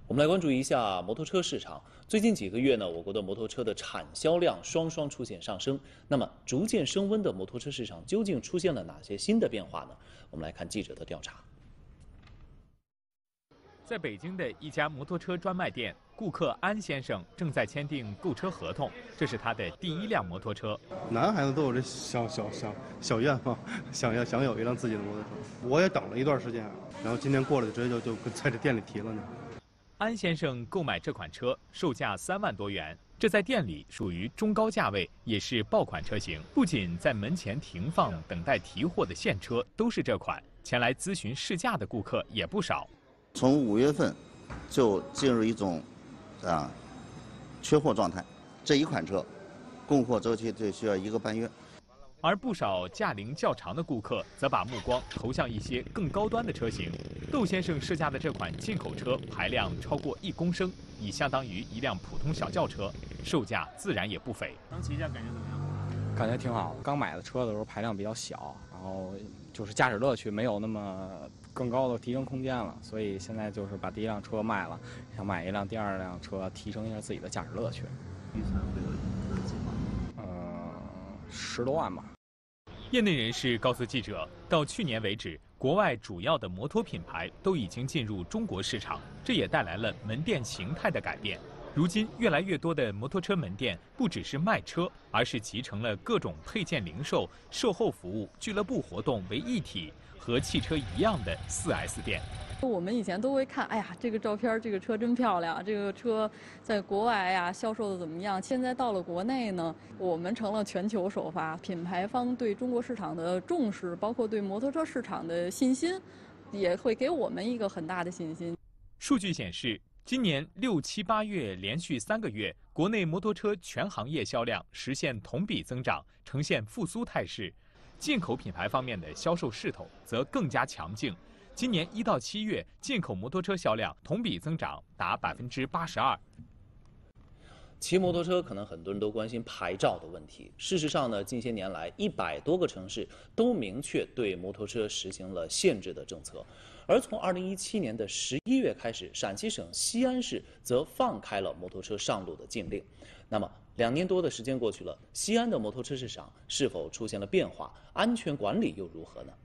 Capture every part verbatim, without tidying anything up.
我们来关注一下摩托车市场。最近几个月呢，我国的摩托车的产销量双双出现上升。那么，逐渐升温的摩托车市场究竟出现了哪些新的变化呢？我们来看记者的调查。 在北京的一家摩托车专卖店，顾客安先生正在签订购车合同，这是他的第一辆摩托车。 男孩子都有这小小小小愿望，想要想有一辆自己的摩托车。我也等了一段时间，然后今天过来直接就就在这店里提了呢。 安先生购买这款车售价三万多元，这在店里属于中高价位，也是爆款车型。不仅在门前停放等待提货的现车都是这款，前来咨询试驾的顾客也不少。 从五月份就进入一种啊缺货状态，这一款车供货周期就需要一个半月。 而不少驾龄较长的顾客则把目光投向一些更高端的车型。窦先生试驾的这款进口车排量超过一公升，已相当于一辆普通小轿车，售价自然也不菲。 刚骑一下感觉怎么样？ 感觉挺好的。刚买的车的时候排量比较小，然后就是驾驶乐趣没有那么更高的提升空间了，所以现在就是把第一辆车卖了，想买一辆第二辆车，提升一下自己的驾驶乐趣。 预算会有一个计划？ 呃，十多万吧。 业内人士告诉记者，到去年为止，国外主要的摩托品牌都已经进入中国市场，这也带来了门店形态的改变。如今，越来越多的摩托车门店不只是卖车，而是集成了各种配件零售、售后服务、俱乐部活动为一体，和汽车一样的 四 S 店。 我们以前都会看，哎呀，这个照片，这个车真漂亮，这个车在国外呀销售的怎么样？现在到了国内呢，我们成了全球首发，品牌方对中国市场的重视，包括对摩托车市场的信心，也会给我们一个很大的信心。 数据显示，今年六七八月连续三个月，国内摩托车全行业销量实现同比增长，呈现复苏态势。进口品牌方面的销售势头则更加强劲。今年一到七月，进口摩托车销量同比增长达百分之八十二。 骑摩托车可能很多人都关心牌照的问题。事实上呢，近些年来，一百多个城市都明确对摩托车实行了限制的政策。而从二零一七年的十一月开始，陕西省西安市则放开了摩托车上路的禁令。那么，两年多的时间过去了，西安的摩托车市场是否出现了变化？安全管理又如何呢？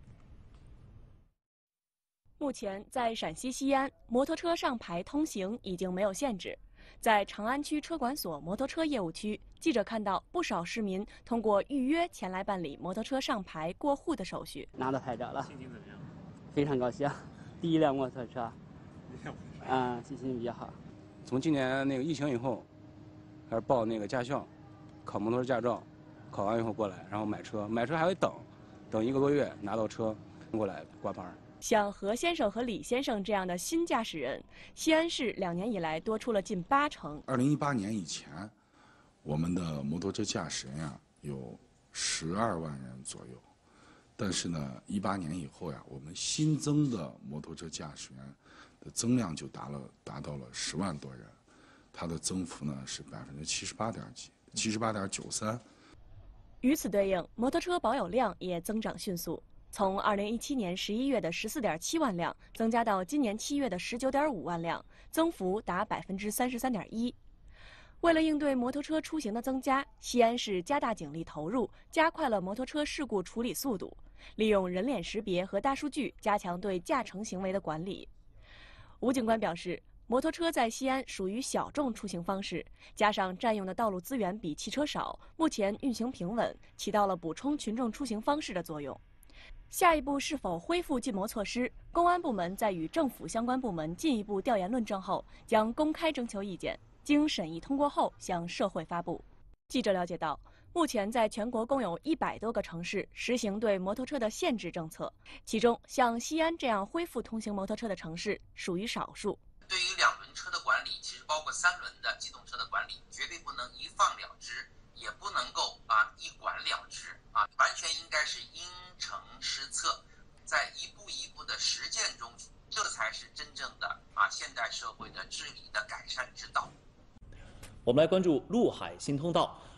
目前，在陕西西安，摩托车上牌通行已经没有限制。在长安区车管所摩托车业务区，记者看到不少市民通过预约前来办理摩托车上牌过户的手续。 拿到牌照了，心情怎么样？非常高兴，第一辆摩托车，啊、嗯，心情比较好。 从今年那个疫情以后，开始报那个驾校，考摩托车驾照，考完以后过来，然后买车，买车还得等，等一个多月拿到车过来挂牌。 像何先生和李先生这样的新驾驶人，西安市两年以来多出了近八成。 二零一八年以前，我们的摩托车驾驶人呀有十二万人左右，但是呢，一八年以后呀，我们新增的摩托车驾驶员的增量就达了达到了十万多人，它的增幅呢是百分之七十八点几，七十八点九三。 与此对应，摩托车保有量也增长迅速。从二零一七年十一月的十四点七万辆增加到今年七月的十九点五万辆，增幅达百分之三十三点一。为了应对摩托车出行的增加，西安市加大警力投入，加快了摩托车事故处理速度，利用人脸识别和大数据加强对驾乘行为的管理。吴警官表示，摩托车在西安属于小众出行方式，加上占用的道路资源比汽车少，目前运行平稳，起到了补充群众出行方式的作用。下一步是否恢复禁摩措施？公安部门在与政府相关部门进一步调研论证后，将公开征求意见，经审议通过后向社会发布。记者了解到，目前在全国共有一百多个城市实行对摩托车的限制政策，其中像西安这样恢复通行摩托车的城市属于少数。 对于两轮车的管理，其实包括三轮的机动车的管理，绝对不能一放了之，也不能够啊一管了之啊，完全应该是因城施策，在一步一步的实践中，这才是真正的啊现代社会的治理的改善之道。 我们来关注陆海新通道。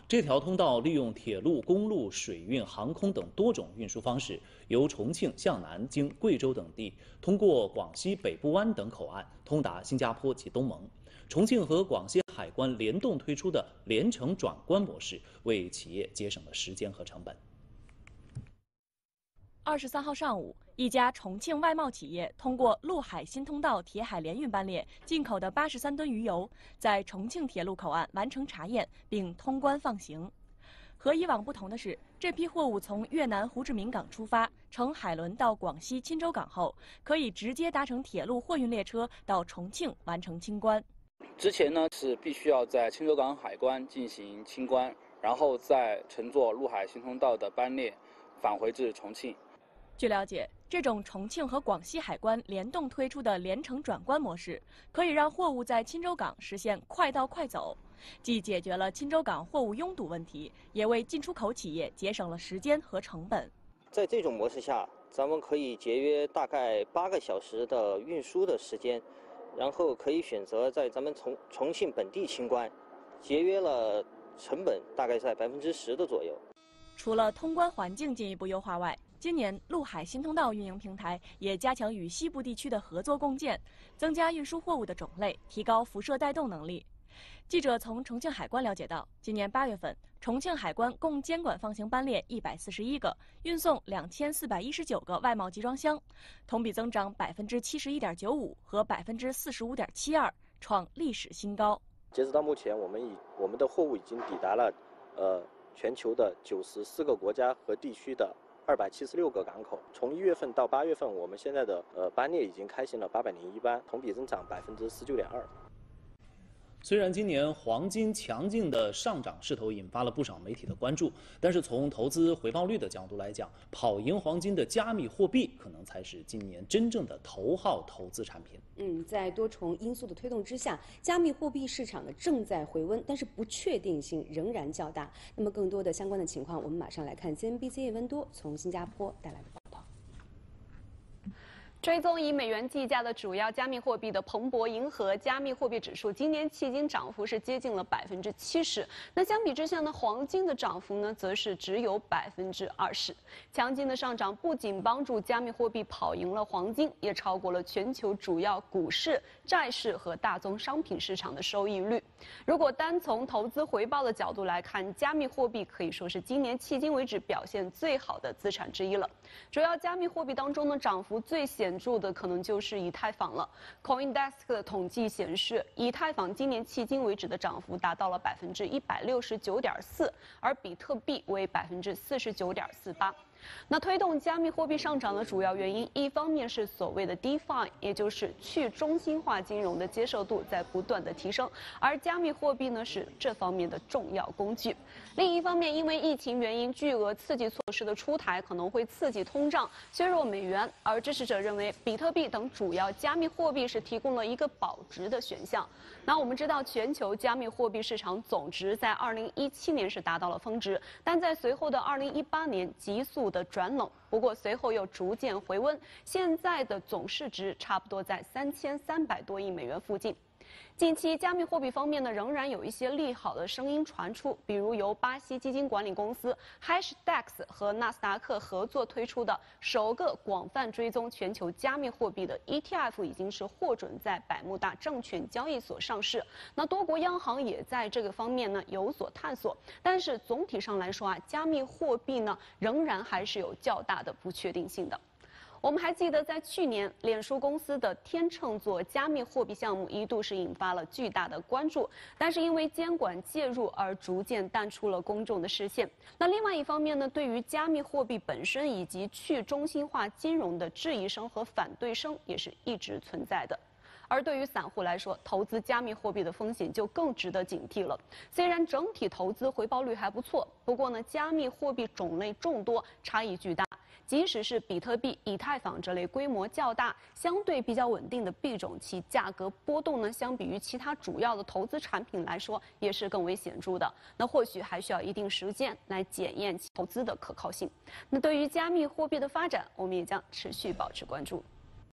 这条通道利用铁路、公路、水运、航空等多种运输方式，由重庆向南经贵州等地，通过广西北部湾等口岸，通达新加坡及东盟。重庆和广西海关联动推出的联程转关模式，为企业节省了时间和成本。 二十三号上午，一家重庆外贸企业通过陆海新通道铁海联运班列进口的八十三吨鱼油，在重庆铁路口岸完成查验并通关放行。和以往不同的是，这批货物从越南胡志明港出发，乘海轮到广西钦州港后，可以直接搭乘铁路货运列车到重庆完成清关。 之前呢是必须要在钦州港海关进行清关，然后再乘坐陆海新通道的班列返回至重庆。 据了解，这种重庆和广西海关联动推出的联程转关模式，可以让货物在钦州港实现快到快走，既解决了钦州港货物拥堵问题，也为进出口企业节省了时间和成本。 在这种模式下，咱们可以节约大概八个小时的运输的时间，然后可以选择在咱们重重庆本地清关，节约了成本大概在百分之十的左右。 除了通关环境进一步优化外，今年陆海新通道运营平台也加强与西部地区的合作共建，增加运输货物的种类，提高辐射带动能力。记者从重庆海关了解到，今年八月份，重庆海关共监管放行班列一百四十一个，运送两千四百一十九个外贸集装箱，同比增长百分之七十一点九五和百分之四十五点七二，创历史新高。 截止到目前，我们已我们的货物已经抵达了，呃，全球的九十四个国家和地区的二百七十六个港口。从一月份到八月份，我们现在的呃班列已经开行了八百零一班，同比增长百分之十九点二。 虽然今年黄金强劲的上涨势头引发了不少媒体的关注，但是从投资回报率的角度来讲，跑赢黄金的加密货币可能才是今年真正的头号投资产品。 嗯，在多重因素的推动之下，加密货币市场呢正在回温，但是不确定性仍然较大。那么更多的相关的情况，我们马上来看 C N B C 叶文多从新加坡带来的报道。 追踪以美元计价的主要加密货币的彭博银河加密货币指数，今年迄今涨幅是接近了百分之七十。那相比之下呢，黄金的涨幅呢，则是只有百分之二十。强劲的上涨不仅帮助加密货币跑赢了黄金，也超过了全球主要股市、债市和大宗商品市场的收益率。如果单从投资回报的角度来看，加密货币可以说是今年迄今为止表现最好的资产之一了。主要加密货币当中呢，涨幅最显著的可能就是以太坊了。CoinDesk 的统计显示，以太坊今年迄今为止的涨幅达到了百分之一百六十九点四，而比特币为百分之四十九点四八。那推动加密货币上涨的主要原因，一方面是所谓的 DeFi， 也就是去中心化金融的接受度在不断的提升，而加密货币呢是这方面的重要工具。另一方面，因为疫情原因，巨额刺激措施的出台可能会刺激通胀，削弱美元，而支持者认为比特币等主要加密货币是提供了一个保值的选项。那我们知道，全球加密货币市场总值在二零一七年是达到了峰值，但在随后的二零一八年急速的转冷，不过随后又逐渐回温，现在的总市值差不多在三千三百多亿美元附近。近期加密货币方面呢，仍然有一些利好的声音传出，比如由巴西基金管理公司 Hashdex 和纳斯达克合作推出的首个广泛追踪全球加密货币的 E T F 已经是获准在百慕大证券交易所上市。那多国央行也在这个方面呢有所探索，但是总体上来说啊，加密货币呢仍然还是有较大的不确定性的。我们还记得，在去年，脸书公司的天秤座加密货币项目一度是引发了巨大的关注，但是因为监管介入而逐渐淡出了公众的视线。那另外一方面呢，对于加密货币本身以及去中心化金融的质疑声和反对声也是一直存在的。而对于散户来说，投资加密货币的风险就更值得警惕了。虽然整体投资回报率还不错，不过呢，加密货币种类众多，差异巨大。即使是比特币、以太坊这类规模较大、相对比较稳定的币种，其价格波动呢，相比于其他主要的投资产品来说，也是更为显著的。那或许还需要一定时间来检验其投资的可靠性。那对于加密货币的发展，我们也将持续保持关注。